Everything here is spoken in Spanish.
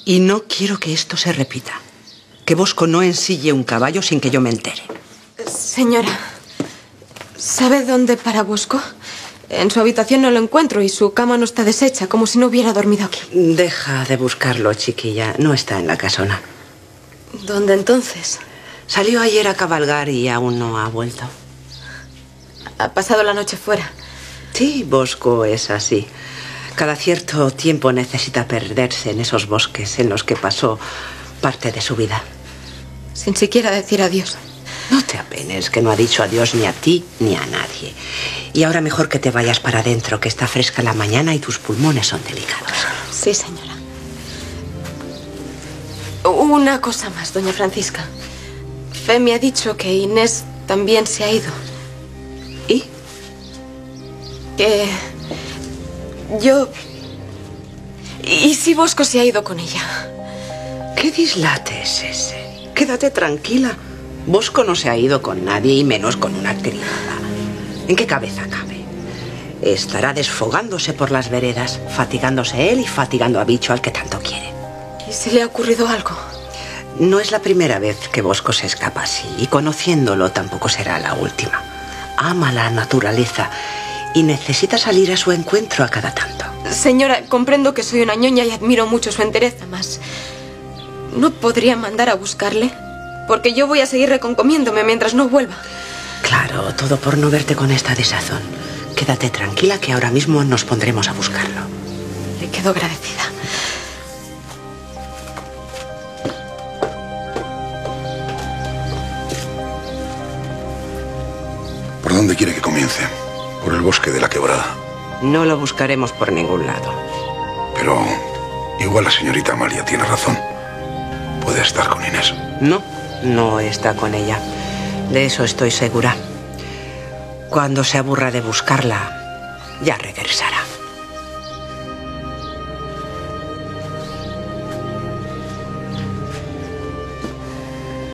Y no quiero que esto se repita. Que Bosco no ensille un caballo sin que yo me entere. Señora, ¿sabe dónde para Bosco? En su habitación no lo encuentro y su cama no está deshecha, como si no hubiera dormido aquí. Deja de buscarlo, chiquilla. No está en la casona. ¿Dónde entonces? Salió ayer a cabalgar y aún no ha vuelto. Ha pasado la noche fuera. Sí, Bosco es así. Cada cierto tiempo necesita perderse en esos bosques en los que pasó parte de su vida. Sin siquiera decir adiós. No te apenes, que no ha dicho adiós ni a ti ni a nadie. Y ahora mejor que te vayas para adentro, que está fresca la mañana y tus pulmones son delicados. Sí, señora. Una cosa más, doña Francisca. Fe me ha dicho que Inés también se ha ido. ¿Y? Que... yo... ¿Y si Bosco se ha ido con ella? ¿Qué dislate es ese? Quédate tranquila. Bosco no se ha ido con nadie y menos con una criada. ¿En qué cabeza cabe? Estará desfogándose por las veredas, fatigándose él y fatigando a Bicho al que tanto quiere. ¿Y si le ha ocurrido algo? No es la primera vez que Bosco se escapa así y conociéndolo tampoco será la última. Ama la naturaleza y necesita salir a su encuentro a cada tanto. Señora, comprendo que soy una ñoña y admiro mucho su entereza, mas... ¿no podría mandar a buscarle? Porque yo voy a seguir reconcomiéndome mientras no vuelva. Claro, todo por no verte con esta desazón. Quédate tranquila que ahora mismo nos pondremos a buscarlo. Le quedo agradecida. ¿Por dónde quiere que comience? Por el bosque de la Quebrada. No lo buscaremos por ningún lado. Pero igual la señorita Amalia tiene razón. Puede estar con Inés. No está con ella. De eso estoy segura. Cuando se aburra de buscarla, ya regresará.